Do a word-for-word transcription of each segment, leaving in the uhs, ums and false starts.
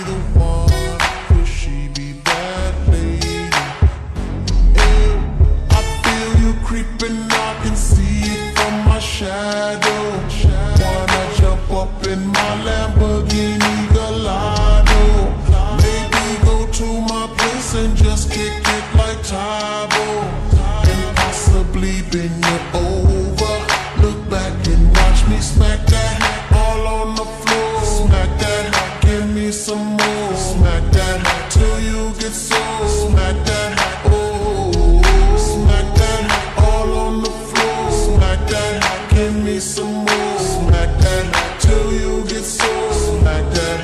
the one? Could she be that lady? Hey, I feel you creeping, I can see it from my shadow. Wanna jump up in my Lamborghini Gallardo? Maybe go to my place and just kick it like Tybo, and possibly bend you over. Look back and watch me smack that all on the floor. Smack that, give me some more. Smack that till you get sore. Smack that, oh, smack that all on the floor. Smack that, give me some more. Smack that till you get sore. Smack that,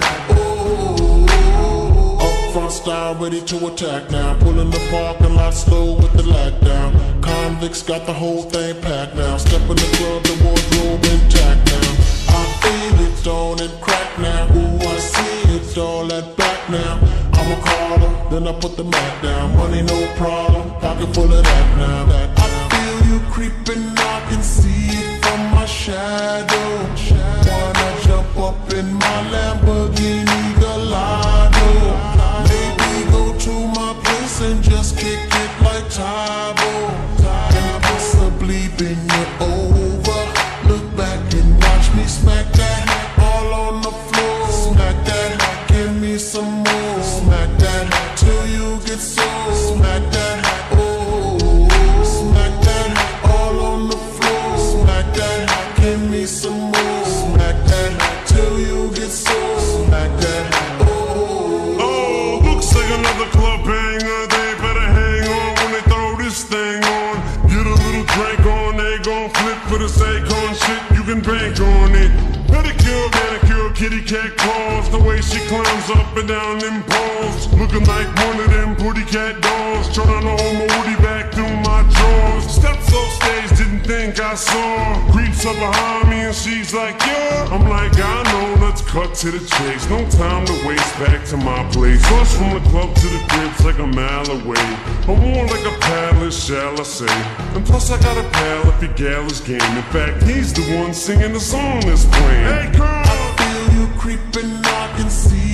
oh. Up front style, ready to attack now. Pulling the parking lot slow with the lag down. Convicts got the whole thing packed now. Step in the club, the wardrobe intact now. I feel it on and crack now. Ooh, I see it's all that back now. I'm a caller, then I put the mat down. Money no problem, pocket full of that now. That I feel you creeping, I can see it from my shadow. Wanna jump up in my Lamborghini Gallardo? Maybe go to my place and just kick it like Tybo, and possibly bend you over. Look back and watch me smack that all on the floor. Smack that, give me some more. Smack that till you get sore. Smack that, oh, smack that all on the floor. Smack that, give me some more. Smack that till you get sore. Smack that, oh. Oh, looks like another club banger. They better hang on when they throw this thing on. Get a little drink on, they gon' flip for the Akon shit. You can bank on it. Pedicure, manicure, kitty cat claws. The way she climbs up and down them poles, looking like one of them pretty cat dolls. Trying to hold my woody back through my drawers. Steps off stage, didn't think I saw. Creeps up behind me and she's like, yeah. I'm like, I know, let's cut to the chase. No time to waste, back to my place. Rush from the club to the crib's like a mile away. I'm more like a palace, shall I say. And plus I got a pal if your gal is game. In fact, he's the one singing the song that's playing. Hey, girl! I feel you creeping, I can see